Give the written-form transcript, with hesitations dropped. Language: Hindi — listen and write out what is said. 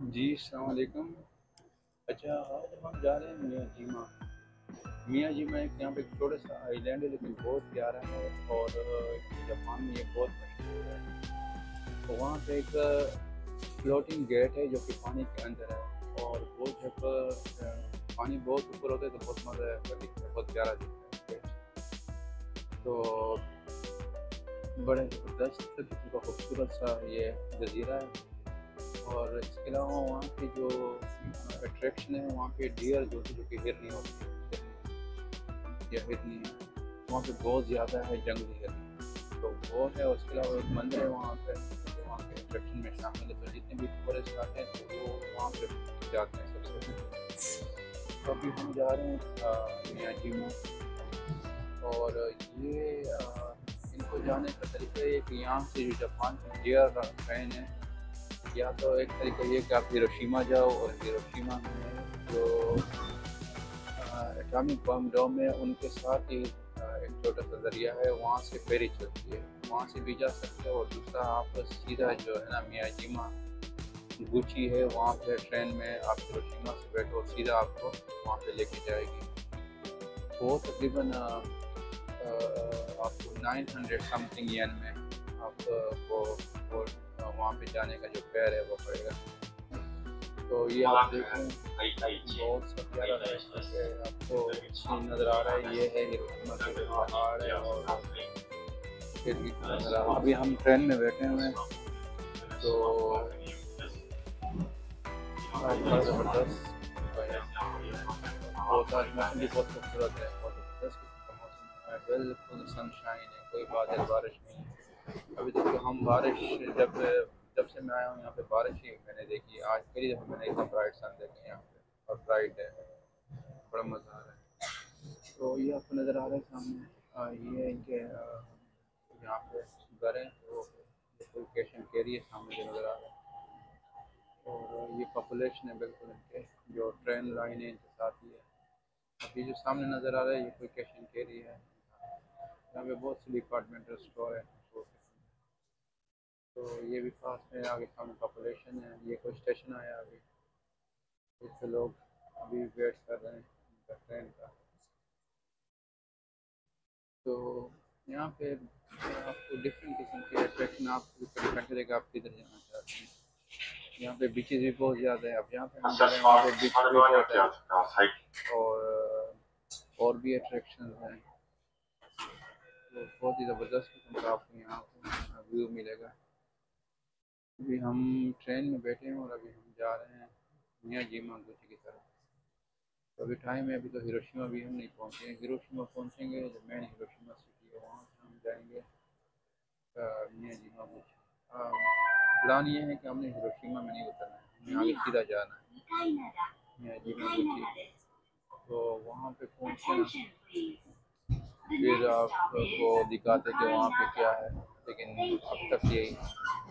जी, अस्सलाम वालेकुम। अच्छा, आज हम जा रहे हैं मियाँ जीमा। मियाँ जीमा एक यहाँ पे एक छोटा सा आइलैंड है, लेकिन बहुत प्यारा है और जापान में ये बहुत मशहूर है। तो वहाँ पे एक फ्लोटिंग गेट है जो कि पानी के अंदर है, और वो जब पानी बहुत ऊपर होता है तो बहुत मज़ा आता है, दिखता है, बहुत प्यारा दिखता है गेट। तो बड़े ज़बरदस्त किस्म का खूबसूरत सा ये जज़ीरा है। और इसके अलावा वहाँ की जो अट्रैक्शन है, वहाँ पे डियर जो जो कि हिरनी होती है, हिरनी या हिरनी है, वहाँ पे बहुत ज़्यादा है, जंगली हिरनी। तो वो है, और उसके अलावा एक मंदिर है वहाँ पे जो वहाँ के अट्रैक्शन में शामिल है। तो जितने भी टूरिस्ट आते हैं तो वो वहाँ पे जाते हैं सबसे पहले। तो अभी हम जा रहे हैं मियाजीमा। और ये इनको जाने का तरीका ये है कि यहाँ से जो जापान की एयर ट्रेन है, या तो एक तरीका ये कि आप हिरोशिमा जाओ, और हिरोशिमा में जो एटॉमिक बम डोम है उनके साथ ही एक छोटा सा दरिया है, वहाँ से फेरी चलती है, वहाँ से भी जा सकते हो। और दूसरा आप सीधा जो है ना मियाजीमा गुची है, वहाँ पे ट्रेन में आप हिरोशिमा से बैठो, सीधा आपको वहाँ पे लेके जाएगी। वो तकरीबन आपको 900 समथिंग येन में आपको वो वहाँ पे जाने का जो फेयर है वो पड़ेगा। तो ये आप देखें, बहुत सा प्यारा रास्ता है, आपको सीन नज़र आ रहा है। ये है हिरोशिमा के जो पहाड़ है, और फिर भी नज़र आ रहा है। अभी हम ट्रेन में बैठे हुए हैं, तो बड़ा ज़बरदस्त बहुत, आज मौसम भी बहुत खूबसूरत है, बहुत ज़बरदस्त किस्म का मौसम है, बिल्कुल सनशाइन है, कोई बादल बारिश नहीं है। अभी तक तो हम बारिश, जब जब से मैं आया हूँ यहाँ पे बारिश ही मैंने देखी है। आज पहली दफ़ा मैंने इतना ब्राइट सन देखा यहाँ पे, और ब्राइट है, बड़ा मज़ा आ रहा है। तो ये आपको नज़र आ रहा है सामने, ये इनके यहाँ पे घर हैं, तो कोई कैशन कैरी है सामने जो नज़र आ रहा है। और ये पॉपुलेशन है बिल्कुल इनके, जो ट्रेन लाइन है इनके साथ ही है। अभी जो सामने नज़र आ रहा है ये कोई कैशन कैरी है। यहाँ पे बहुत सी डिपार्टमेंटल स्टोर है, तो ये भी पास में आगे सामने पॉपुलेशन है। ये कोई स्टेशन आया अभी, इससे लोग अभी वेट कर रहे हैं ट्रेन का। तो यहाँ पे आपको डिफरेंट किस्म के अट्रैक्शन, आपको डिपेंड करेगा आप किधर जाना चाहते हैं। यहाँ पे बीचेस भी बहुत ज़्यादा है। अब यहाँ पे हम जा रहे हैं, वहाँ पे बीच भी बहुत है, और भी अट्रैक्शन हैं। तो बहुत ही ज़बरदस्त किस्म का आपको यहाँ पे व्यू मिलेगा। अभी हम ट्रेन में बैठे हैं, और अभी हम जा रहे हैं मियाजीमा गुची की तरफ। तो अभी टाइम है, अभी तो हिरोशिमा भी हम नहीं पहुँचे हैं। हिरोशिमा पहुँचेंगे, जो मेन हिरोशिमा सिटी है वहाँ से हम जाएंगे मियाजीमा गुची। प्लान ये है कि हमने हिरोशिमा में नहीं उतरना है, हमें आगे सीधा जाना है मियाजीमा गुची। तो वहाँ पे पहुँचे फिर आपको दिखाते कि वहाँ पे क्या है, लेकिन अब तक यही